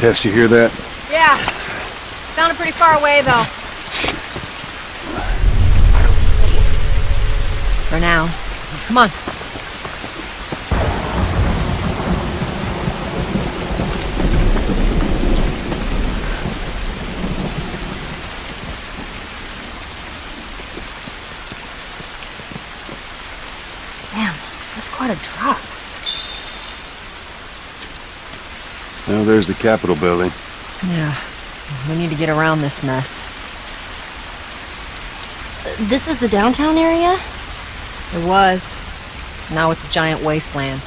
Tess, you hear that? Yeah. Sounded pretty far away, though. For now. Come on. Damn, that's quite a drop. Now there's the Capitol building. Yeah. We need to get around this mess. This is the downtown area? It was. Now it's a giant wasteland.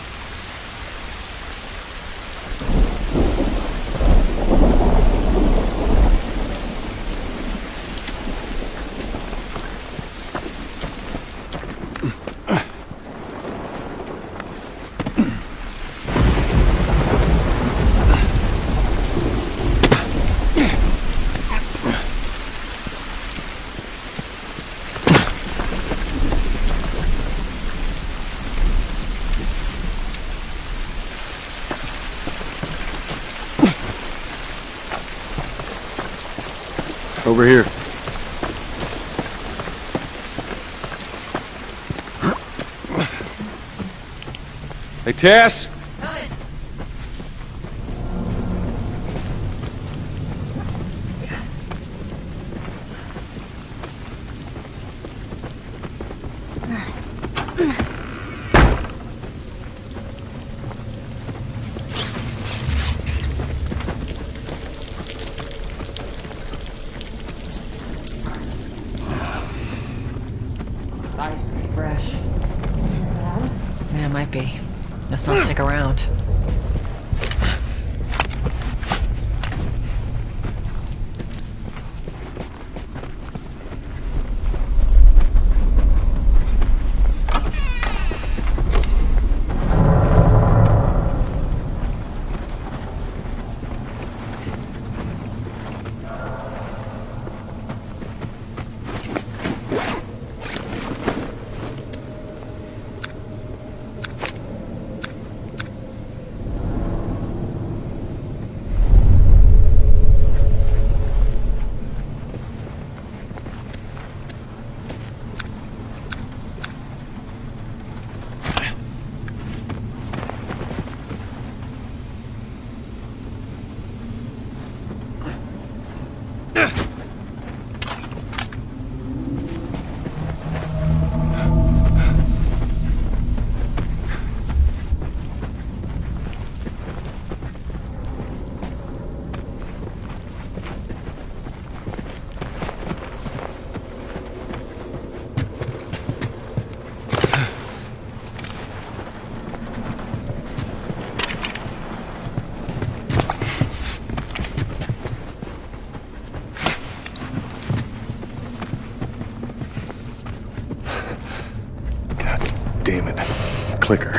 Over here. Hey, Tess! Fresh. Yeah, it might be. Let's not stick around. Damn it. Clicker.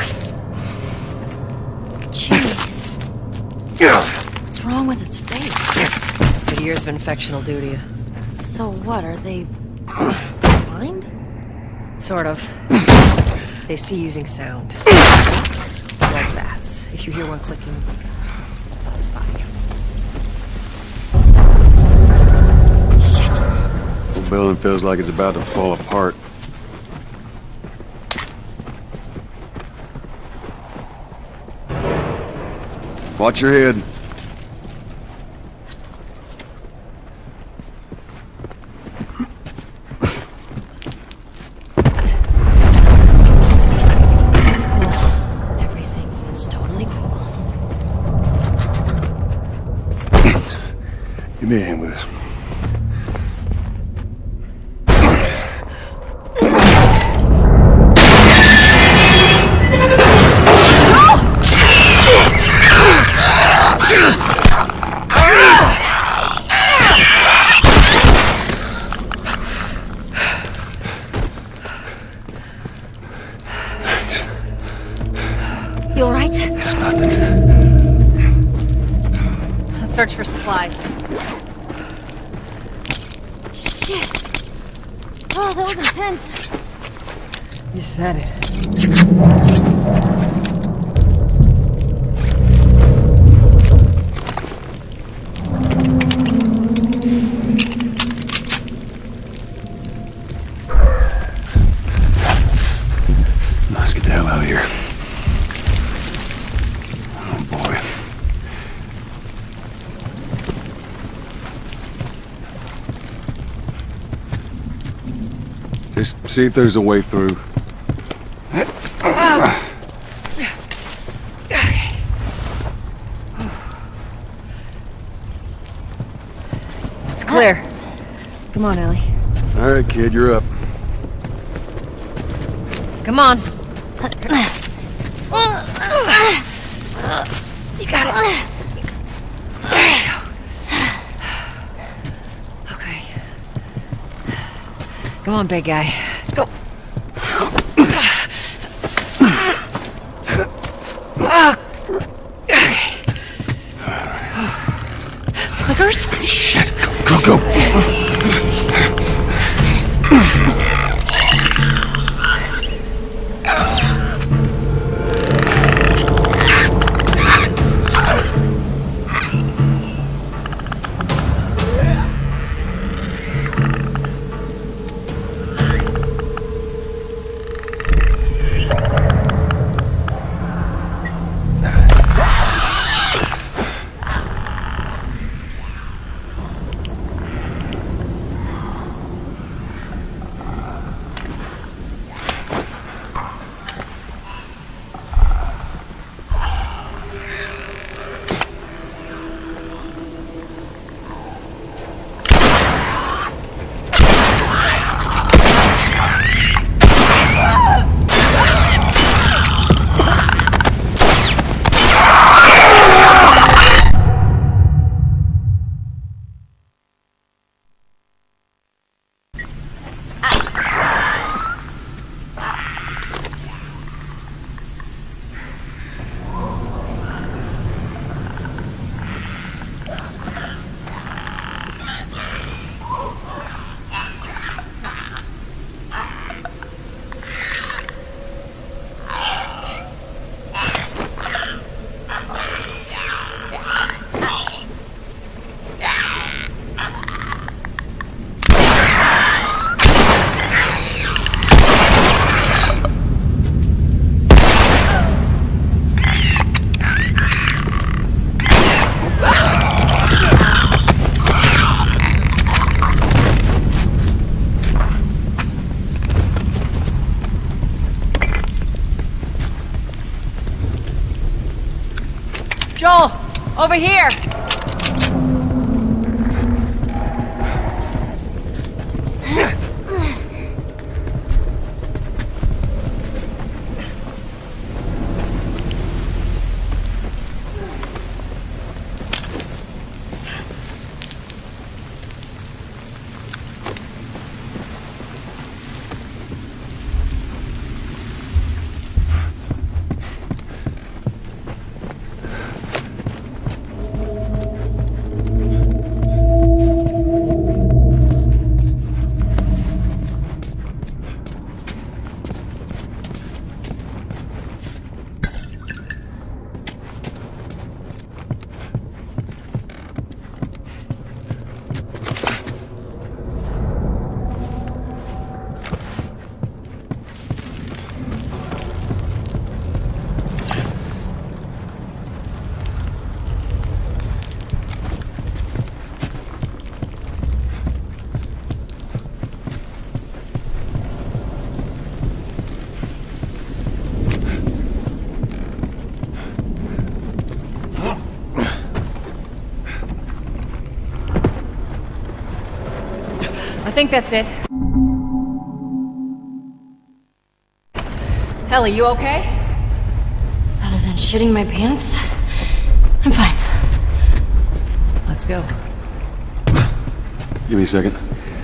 Jeez. What's wrong with its face? That's what years of infection will do to you. So what, are they blind? Sort of. They see using sound. Like bats. If you hear one clicking, it's fine. Shit. The building feels like it's about to fall apart. Watch your head. Everything is totally cool. Give me a hand with this. You alright? It's nothing. Let's search for supplies. Shit. Oh, that was intense. You said it. hell out of here. Oh boy. Just see if there's a way through. It's clear. Come on, Ellie. All right, kid, you're up. Come on. You got it. There you go. Okay. Come on, big guy. Let's go. Clickers? Shit, go. Joel, over here. I think that's it. Ellie, you okay? Other than shitting my pants, I'm fine. Let's go. Give me a second.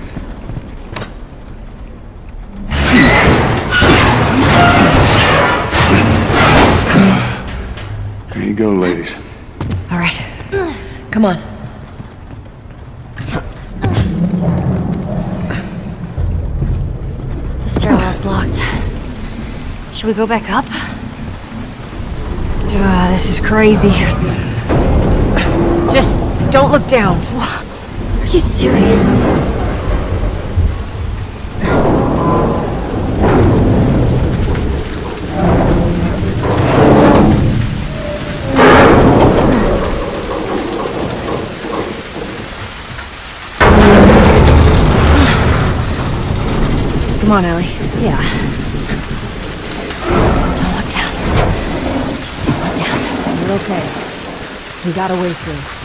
There you go, ladies. All right. Come on. The stairwell's blocked. Should we go back up? This is crazy. Just don't look down. Are you serious? Come on, Ellie. Yeah. Don't look down. Just don't look down. You're okay. We got a way through.